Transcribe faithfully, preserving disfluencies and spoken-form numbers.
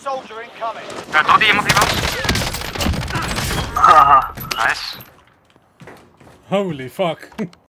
soldier incoming. Ja, doet iemand iemand? Haha, nice. Holy fuck.